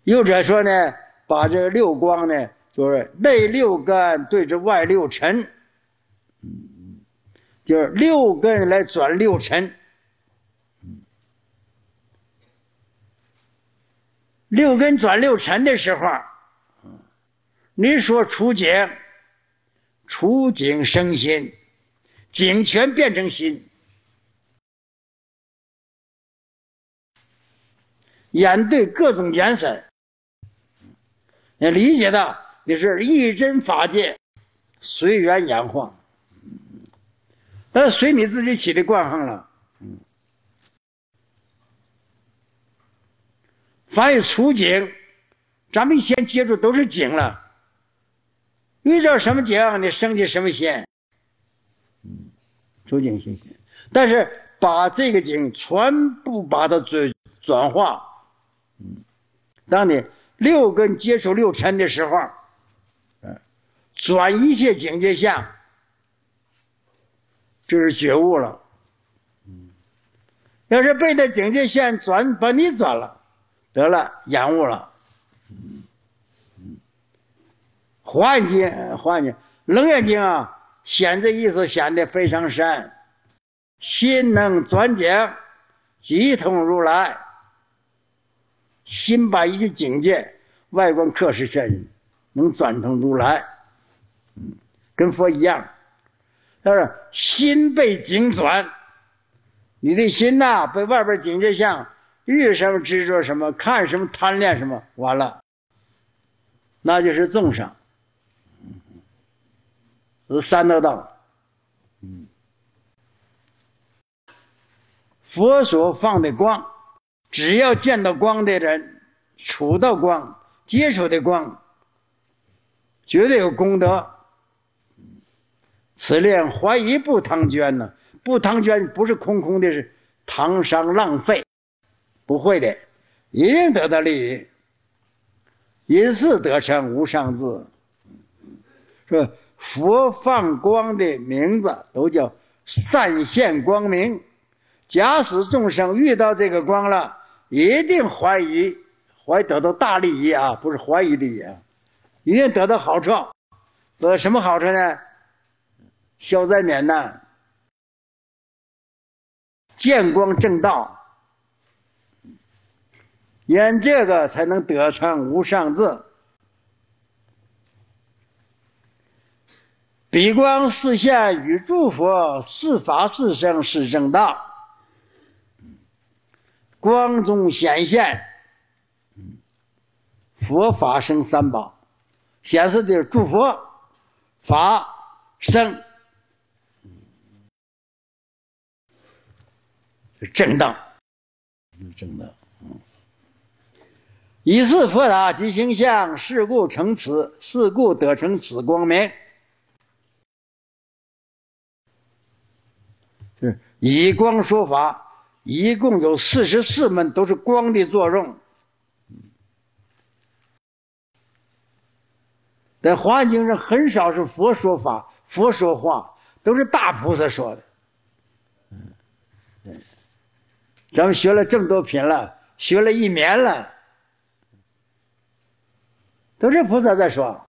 又者说呢，把这个六光呢，就是内六根对着外六尘，就是六根来转六尘。六根转六尘的时候，你说出境，出境生心，境全变成心。眼对各种颜色，你理解的也是一真法界，随缘演化，随你自己起的惯行了。凡有出境，咱们先接触都是境了。遇到什么境，你升起什么心，出境心。但是把这个境全部把它转化。当你六根接触六尘的时候，转一切境界相，这是觉悟了。要是被那境界线把你转了，得了延误了。环境楞严经啊，显这意思显得非常深。心能转境，即通如来。心把一切境界外观刻实现，能转成如来，跟佛一样。但是心被境转，你的心呐，被外边境界相遇什么执着什么，看什么贪恋什么，完了，那就是众生，是三得道。佛所放的光，只要见到光的人，触到光，接触的光，绝对有功德。此恋怀疑不唐捐呢？不唐捐不是空空的，是唐伤浪费，不会的，一定得到利益。因是得成无上智。说佛放光的名字都叫善现光明。假使众生遇到这个光了，一定怀疑得到大利益啊，不是怀疑利益啊，一定得到好处。得到什么好处呢？消灾免难，见光正道，因这个才能得成无上智。彼光示现与诸佛，是法是生是正道。光中显现，佛法生三宝，显示的是诸佛法生正道，正道。以是佛法即形象，是故成此，是故得成此光明。是以光说法。一共有44门，都是光的作用。在华严经上很少是佛说法、佛说话，都是大菩萨说的。咱们学了这么多品了，学了1年了，都是菩萨在说。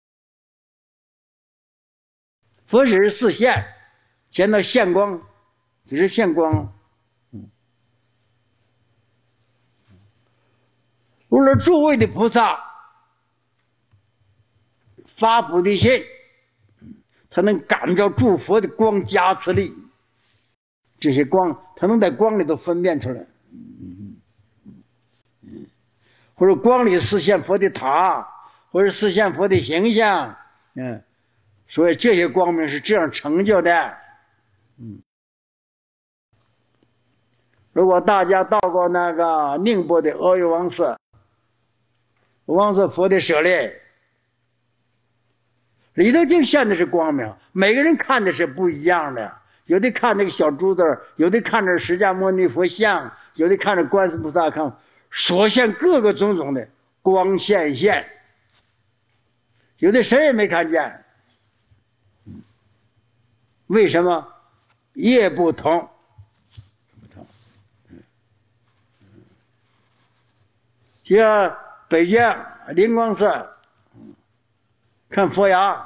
佛只是示现，见到现光，只是现光。无论诸位的菩萨发菩提心，他能感召诸佛的光加持力，这些光他能在光里头分辨出来，或者光里实现佛的塔，或者实现佛的形象，所以这些光明是这样成就的。如果大家到过那个宁波的阿育王寺，王寺佛的舍利里头净现的是光明，每个人看的是不一样的，有的看那个小珠子，有的看着释迦牟尼佛像，有的看着观世菩萨，看所现各个种种的光现，有的谁也没看见。为什么？业不同。就北京灵光寺看佛牙，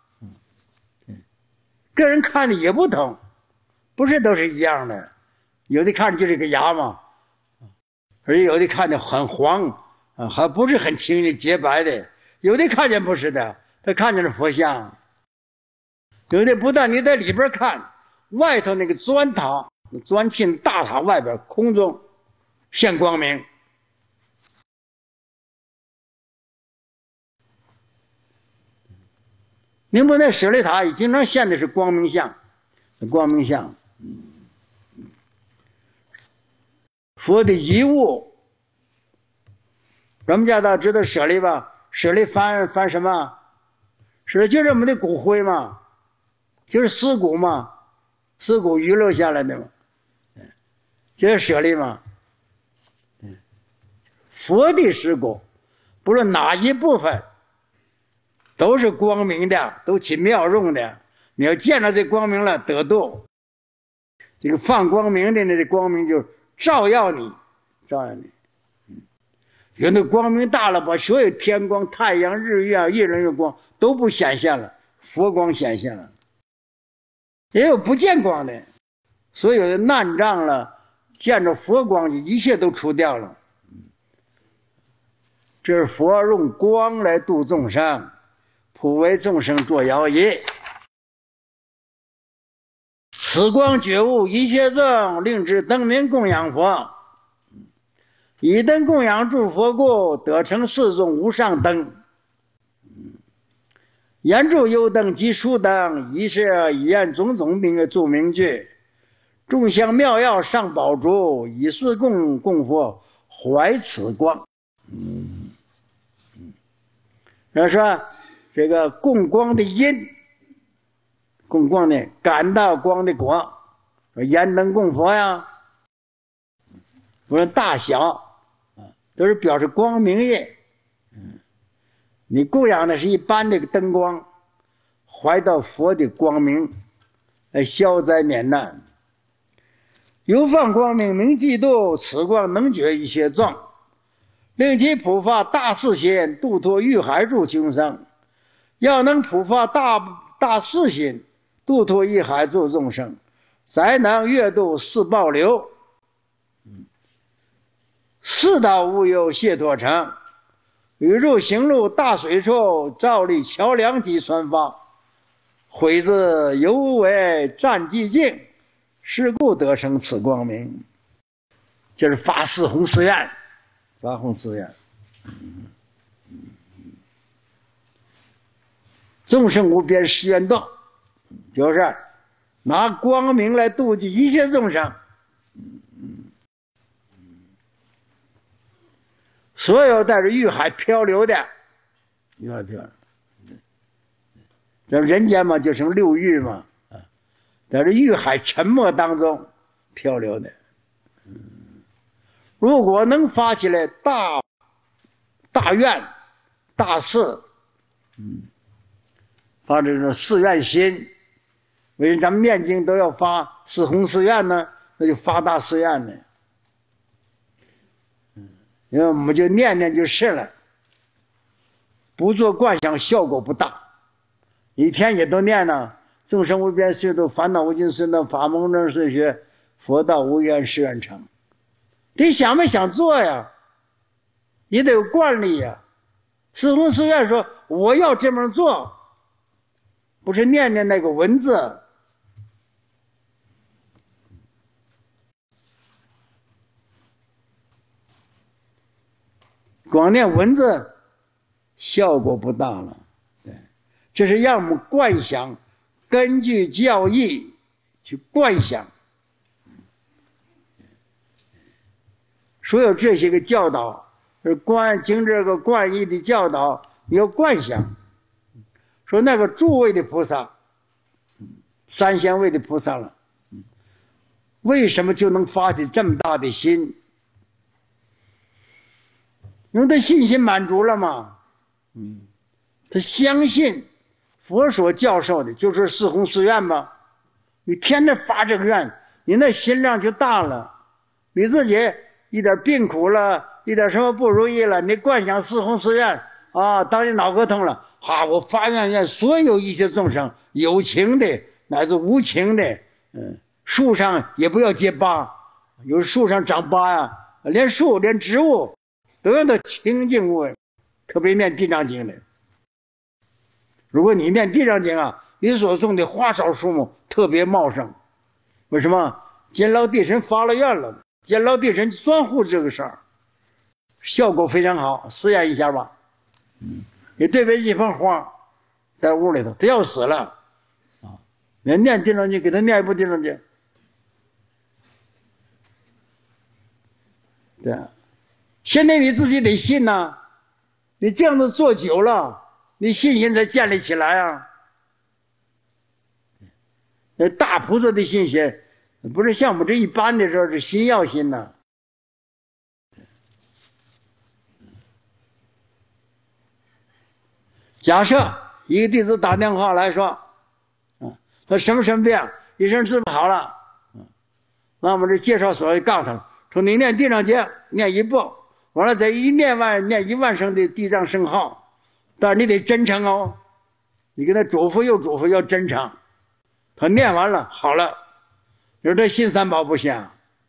个人看的也不同，不是都是一样的，有的看着就是个牙嘛，而且有的看着很黄还不是很清的洁白的，有的看见不是的，他看见了佛像，有的不但你在里边看，外头那个砖塔砖砌大塔外边空中现光明。宁波那舍利塔也经常现的是光明像，光明像。佛的遗物，咱们家大知道舍利吧？舍利翻什么？舍利就是我们的骨灰嘛，就是尸骨嘛，尸骨遗留下来的嘛，就是舍利嘛。佛的尸骨，不论哪一部分，都是光明的，都起妙用的。你要见着这光明了，得度。这个放光明的，那这光明就照耀你，照耀你。有那光明大了，把所有天光、太阳、日月、一人月光都不显现了，佛光显现了。也有不见光的，所有的难障了，见着佛光，一切都除掉了。这是佛用光来度众生，普为众生作摇椅。此光觉悟一切众，令之灯明供养佛。以灯供养诸佛故，得成四种无上灯。言著幽灯及疏灯，一是以言种种名著名句，众香妙药上宝珠，以是供佛怀此光。然后说这个供光的因，供光的感到光的果，说燃灯供佛呀，不论大小都是表示光明业。你供养的是一般的灯光，怀到佛的光明来消灾免难。有放光明明嫉妒，此光能觉一切众，令其普发大誓心，度脱欲海诸chúng生。要能普发大誓心，度脱欲海诸众生，才能越度四报流。四道无有解脱城，宇入行路大水处，照立桥梁及船发，毁自犹为战寂静，是故得生此光明。就是发四弘誓愿，发弘誓愿。众生无边誓愿度，就是拿光明来度济一切众生。所有带着欲海漂流的，欲海漂流，咱人间嘛就成六欲嘛，在这欲海沉没当中漂流的。如果能发起来大愿大誓，发这种誓愿心，为什么咱们念经都要发四弘誓愿呢？那就发大誓愿呢。因为我们就念念就是了，不做观想效果不大。一天也都念呢，众生无边誓度，烦恼无尽誓度，法门正顺学，佛道无缘誓愿成。你想没想做呀？你得有惯例呀。四弘誓愿说我要这么做，不是念念那个文字。光念文字效果不大了，对，这是让我们观想，根据教义去观想。所有这些个教导，是经这个观义的教导，你要观想。说那个诸位的菩萨，三贤位的菩萨了，为什么就能发起这么大的心？因为他信心满足了嘛，他相信佛所教授的就是四弘誓愿嘛，你天天发这个愿，你那心量就大了，你自己一点病苦了，一点什么不如意了，你观想四弘寺院啊，当你脑壳痛了，我发愿所有一切众生，有情的乃至无情的，树上也不要结疤，有树上长疤呀，连树连植物都要到清净无为，特别念地藏经的。如果你念地藏经啊，你所种的花草树木特别茂盛。为什么？监牢地神发了愿了，监牢地神专护这个事儿，效果非常好，试验一下吧。你对面一盆花在屋里头，他要死了啊！你念地藏经，给他念一部地藏经。对，现在你自己得信呐，你这样子做久了，你信心才建立起来啊。那大菩萨的信心，不是像我们这一般的时候是心要心呐。假设一个弟子打电话来说，他什么病，医生治不好了，那我们这介绍所告诉他，说你念地藏经，念一部，完了再念1万声的地藏圣号，但是你得真诚哦，你给他嘱咐又嘱咐要真诚。他念完了好了，你说他信三宝不行？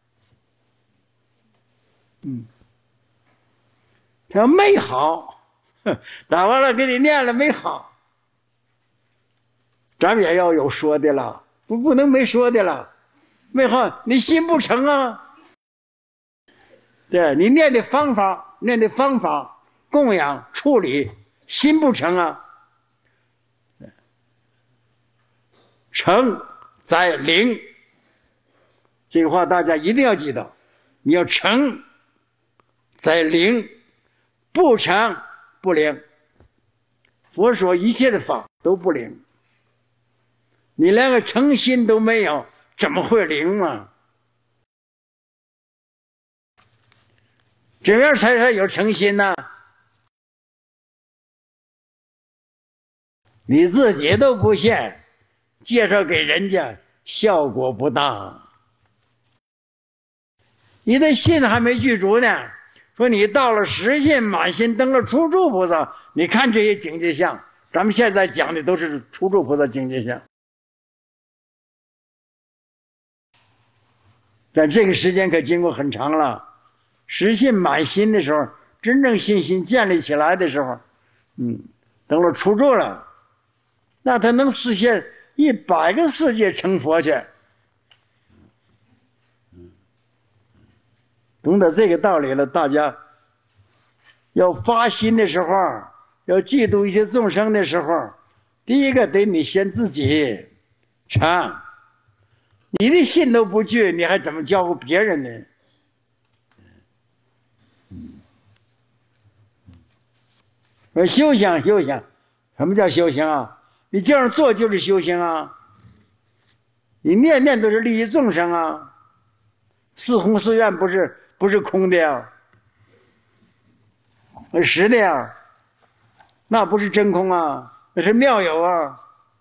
他要没好，打完了给你念了没好，咱们也要有说的了，不能没说的了。没好，你信不成啊？对，你念的方法，供养处理，心不成啊？诚在灵，这个话大家一定要记得。你要诚在灵，不诚不灵。佛说一切的法都不灵，你连个诚心都没有，怎么会灵嘛？怎样才有诚心呢？你自己都不信，介绍给人家效果不大。你的信还没具足呢，说你到了实信满心登了初住菩萨，你看这些境界相，咱们现在讲的都是初住菩萨境界相。但这个时间可经过很长了，实信满心的时候，真正信心建立起来的时候，登了初住了，那他能实现100个世界成佛去。懂得这个道理了，大家要发心的时候，要嫉妒一些众生的时候，第一个得你先自己诚，你的心都不具，你还怎么教给别人呢？修行，什么叫修行啊？你这样做就是修行啊！你念念都是利益众生啊！四弘寺院不是空的呀，实的呀，那不是真空啊，那是妙有啊。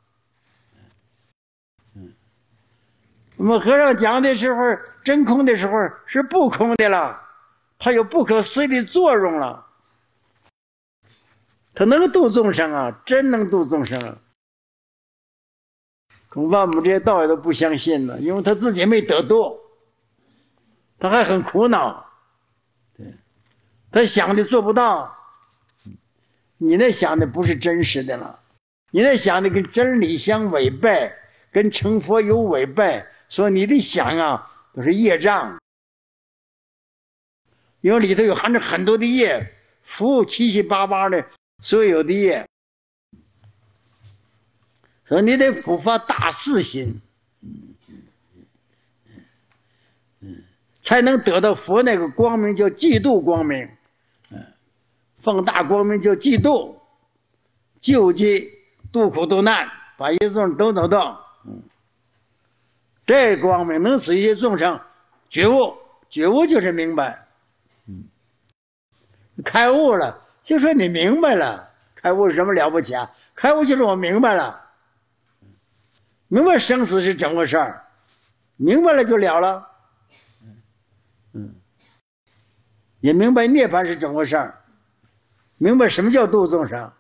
我们和尚讲的时候，真空的时候是不空的了，它有不可思议的作用了，它能度众生啊，真能度众生啊。恐怕我们这些道友都不相信了，因为他自己没得度，他还很苦恼，对，他想的做不到，你那想的不是真实的了，你那想的跟真理相违背，跟成佛有违背，所以你的想啊都是业障，因为里头有含着很多的业，福七七八八的所有的业，所以你得普发大四心，才能得到佛那个光明，叫嫉妒光明，放大光明叫嫉妒，救济度苦度难，把一切众生都到，这光明能使一些众生觉悟，觉悟就是明白，开悟了，就说你明白了，开悟是什么了不起啊？开悟就是我明白了。明白生死是怎么回事儿，明白了就了了。 也明白涅槃是怎么回事儿，明白什么叫度众生。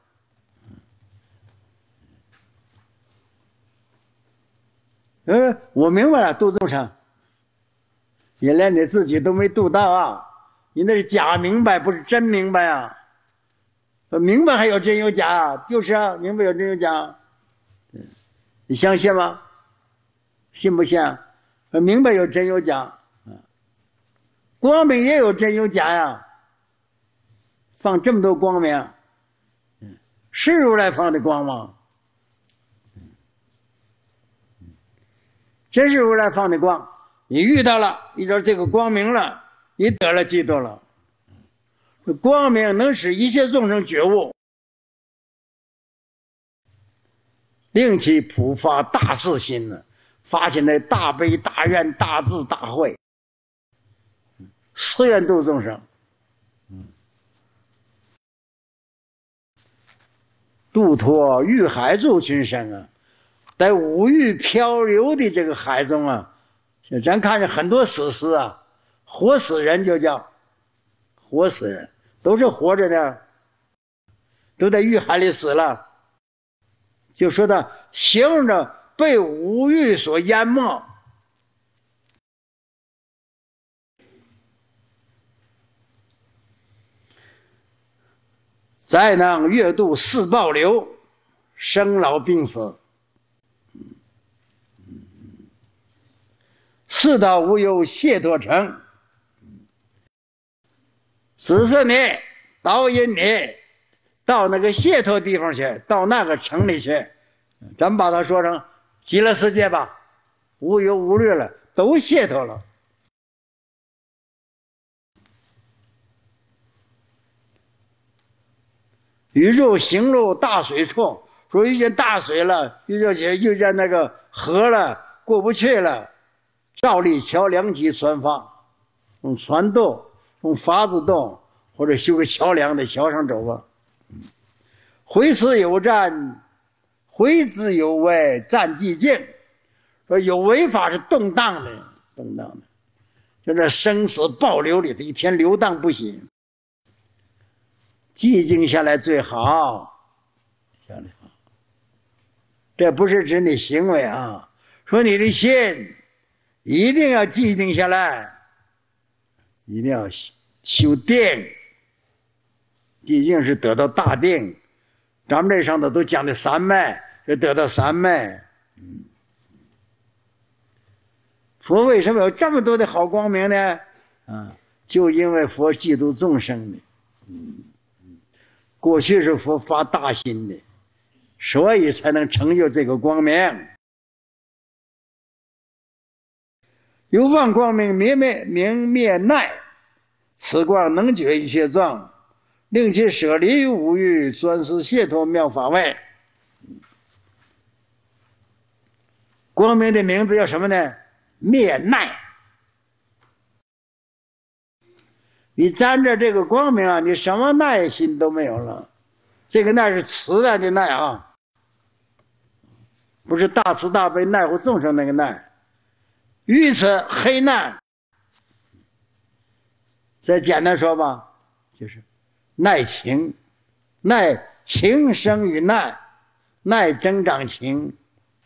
我明白了，度众生，你连你自己都没度到啊！你那是假明白，不是真明白啊！明白还有真有假啊？就是啊，明白有真有假。你相信吗？信不信啊？明白有真有假，光明也有真有假呀。放这么多光明，是如来放的光吗？真是如来放的光，你遇到了，遇到这个光明了，你得了基督了。光明能使一切众生觉悟，令其普发大慈心呢，发现的大悲大愿大智大慧，誓愿度众生，度脱欲海诸群生啊，在五欲漂流的这个海中啊，咱看见很多死尸啊，活死人就叫活死人，都是活着的，都在欲海里死了，就说他形容着被五欲所淹没。再能越度四暴流，生老病死，四道无有解脱成，只是你导引你到那个解脱地方去，到那个城里去，咱们把它说成极乐世界吧，无忧无虑了，都解脱了。宇宙行入大水处，说遇见大水了，遇见那个河了，过不去了，照例桥梁及船法，用船渡，用筏子渡，或者修个桥梁在桥上走吧。回此有战，回之有为，战寂静。说有为法是动荡的，就这生死暴流里的一天流荡不息。寂静下来最好，这不是指你行为啊，说你的心一定要寂静下来，一定要修定。寂静是得到大定，咱们这上头都讲的三昧，是得到三昧。佛为什么有这么多的好光明呢？就因为佛嫉妒众生的。过去是佛发大心的，所以才能成就这个光明。有放光明明灭奈，此光能觉一切状，令其舍离五欲，专思解脱妙法位。光明的名字叫什么呢？灭奈。你沾着这个光明啊，你什么耐心都没有了。这个耐是慈爱的耐啊，不是大慈大悲奈护众生那个耐。愚痴黑难，再简单说吧，就是耐情，耐情生于耐，耐增长情。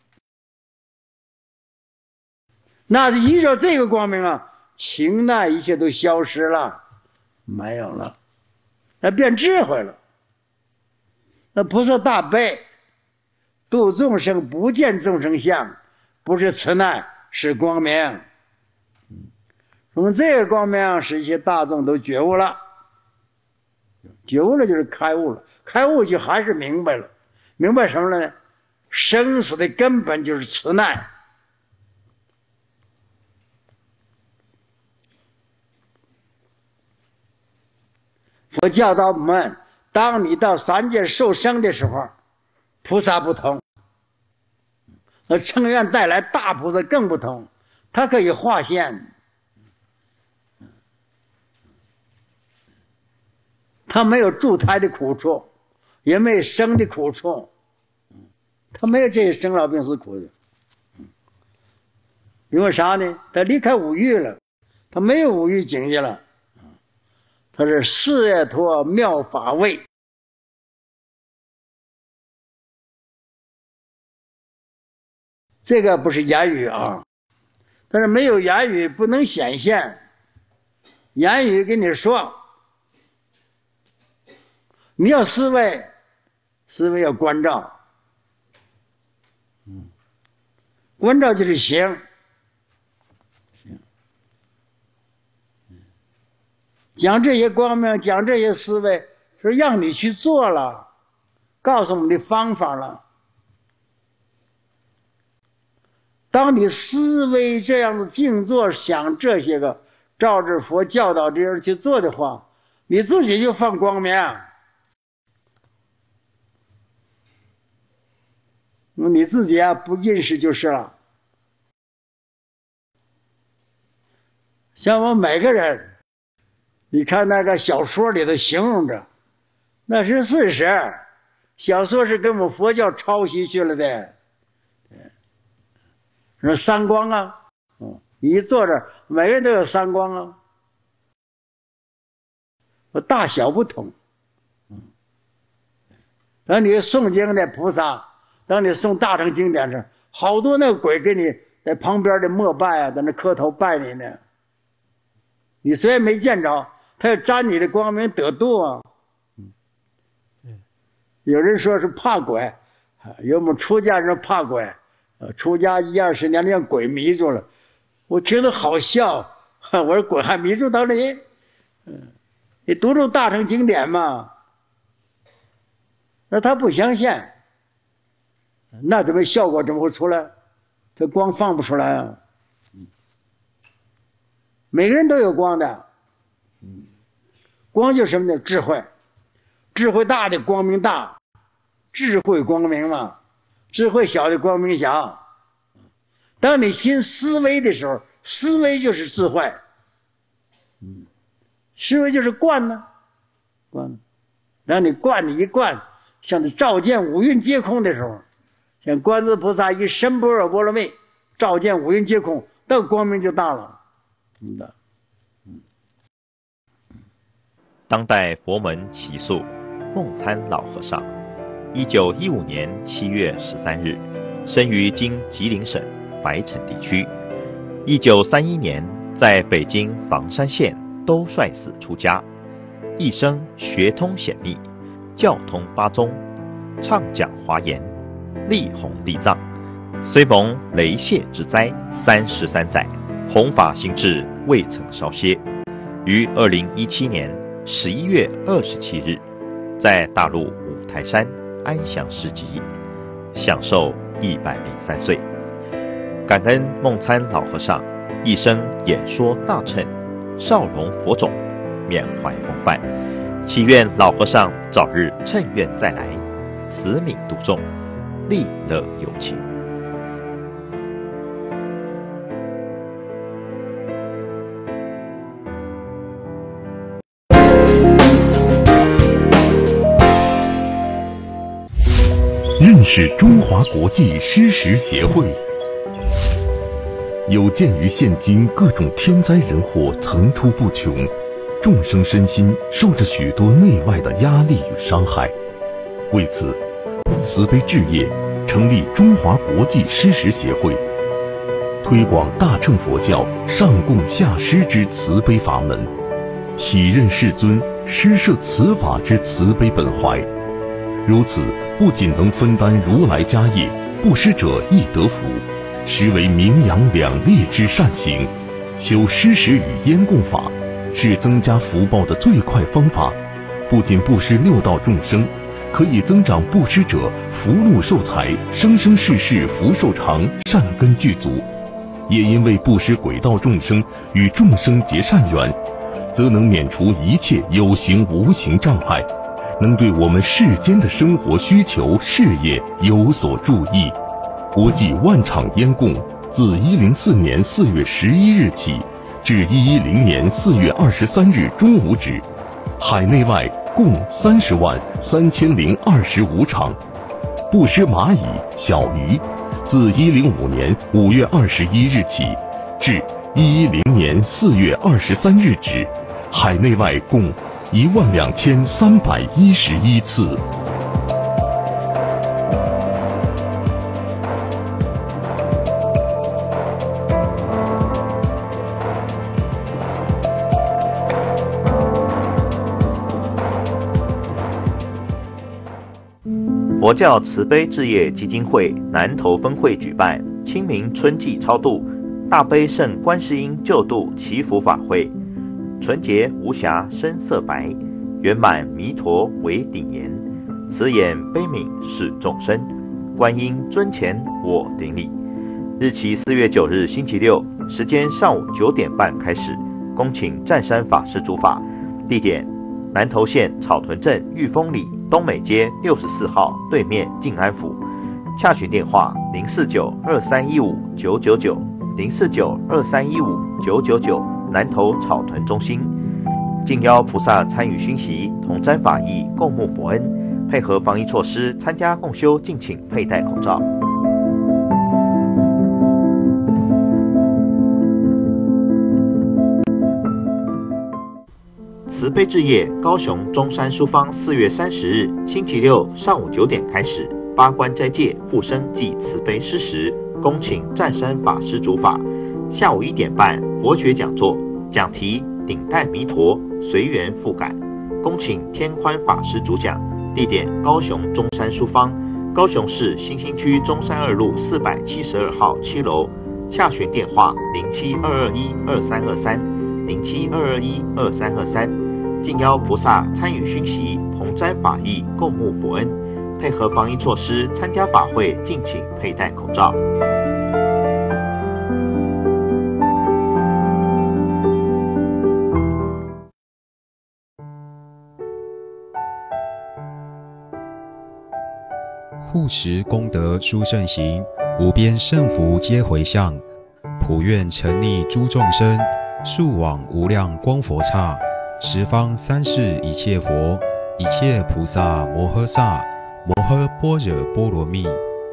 那依照这个光明啊，情耐一切都消失了。没有了，那变智慧了。那菩萨大悲，度众生不见众生相，不是慈难，是光明。从这个光明使一些大众都觉悟了，觉悟了就是开悟了，开悟就还是明白了。明白什么了呢？生死的根本就是慈难。佛教导我们，当你到三界受生的时候，菩萨不同，那乘愿带来大菩萨更不同，他可以化现，他没有住胎的苦处，也没有生的苦处，他没有这些生老病死苦的。因为啥呢？他离开五欲了，他没有五欲境界了。 他是事业托妙法位。这个不是言语啊，但是没有言语不能显现。言语跟你说，你要思维，思维要关照，关照就是行，讲这些光明，讲这些思维，是让你去做了，告诉我们的方法了。当你思维这样子静坐，想这些个照着佛教导这样去做的话，你自己就放光明，你自己啊不认识就是了。像我们每个人，你看那个小说里头形容着，那是事实，小说是跟我们佛教抄袭去了的。说三光啊，你一坐着，每个人都有三光啊，大小不同。当你诵经的菩萨，当你诵大乘经典时，好多那个鬼给你在旁边的膜拜啊，在那磕头拜你呢。你虽然没见着，他要沾你的光明得度啊。有人说是怕鬼，有我们出家人怕鬼。出家1-20年让鬼迷住了，我听着好笑，我说鬼还迷住他了？你读读大乘经典嘛，那他不相信，那怎么效果怎么会出来？这光放不出来啊！每个人都有光的，光就是什么呢？智慧，智慧大的光明大，智慧光明嘛。智慧小的光明小。当你心思维的时候，思维就是智慧，思维就是观呢，观。当你观，你一观，像你照见五蕴皆空的时候，像观世菩萨一身般若波罗蜜，照见五蕴皆空，那光明就大了。 当代佛门奇宿梦参老和尚，1915年7月13日，生于今吉林省白城地区。1931年在北京房山县兜率寺出家，一生学通显密，教通八宗，畅讲华严，力弘地藏。虽蒙雷泄之灾33载，弘法心志未曾稍歇。于2017年11月27日，在大陆五台山安详示寂，享寿103岁。感恩梦参老和尚一生演说大乘，少容佛种，缅怀风范，祈愿老和尚早日乘愿再来，慈悯度众，利乐有情。 认识中华国际施食协会。有鉴于现今各种天灾人祸层出不穷，众生身心受着许多内外的压力与伤害，为此，慈悲置业成立中华国际施食协会，推广大乘佛教上供下施之慈悲法门，体认世尊施设此法之慈悲本怀。如此，不仅能分担如来家业，布施者亦得福，实为名扬两利之善行。修施食与烟供法，是增加福报的最快方法。不仅布施六道众生，可以增长布施者福禄寿财，生生世世福寿长，善根具足。也因为布施轨道众生与众生结善缘，则能免除一切有形无形障碍，能对我们世间的生活需求、事业有所助益。国际万场烟供自104年4月11日起至110年4月23日中午止，海内外共303025场。布施蚂蚁、小鱼，自105年5月21日起至110年4月23日止，海内外共 12311次。 佛教慈悲置业基金会南投分会举办清明春季超度大悲圣观世音救度祈福法会，纯洁无瑕身色白，圆满弥陀为顶严，慈眼悲悯是众生，观音尊前我顶礼。日期4月9日星期六，时间上午9点半开始，恭请湛山法师主法，地点南投县草屯镇玉峰里东美街64号对面静安府，洽询电话049-2315-999，049-2315-999，南投草屯中心。敬邀菩萨参与熏习，同沾法益，共沐佛恩，配合防疫措施参加共修，敬请佩戴口罩。慈悲置业高雄中山书坊4月30日星期六上午9点开始八关斋戒护生暨慈悲施食，恭请湛山法师主法。下午1点半佛学讲座，讲题顶戴弥陀随缘复感，恭请天宽法师主讲，地点高雄中山书坊，高雄市新兴区中山2路472号7楼，洽询电话072212323，072212323。敬邀菩萨参与熏习，同沾法益，共沐佛恩，配合防疫措施参加法会，敬请佩戴口罩。 护持功德殊胜行，无边胜福皆回向，普愿沉溺诸众生，速往无量光佛刹，十方三世一切佛，一切菩萨摩诃萨，摩诃般若波罗蜜。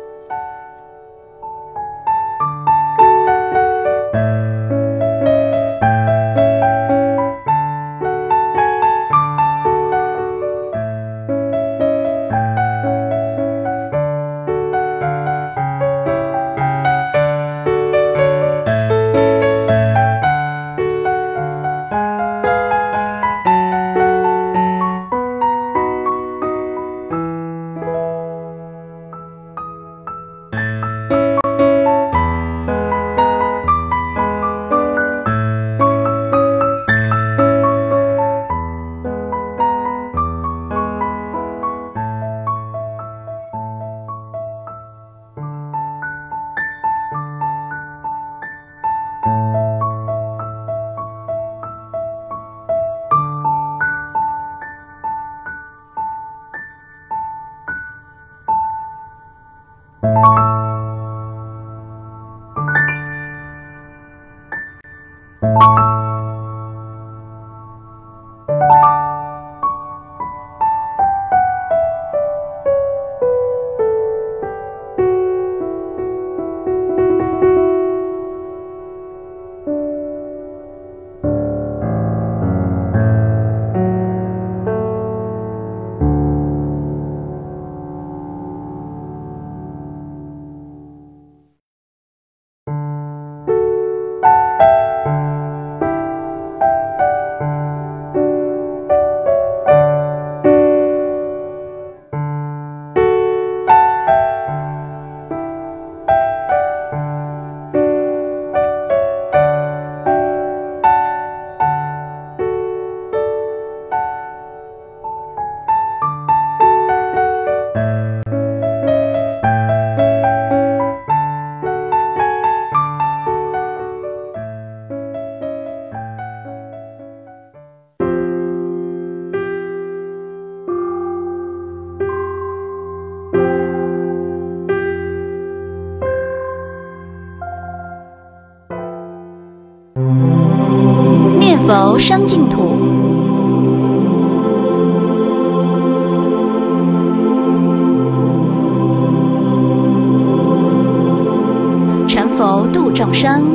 念佛生净土，成佛度众生。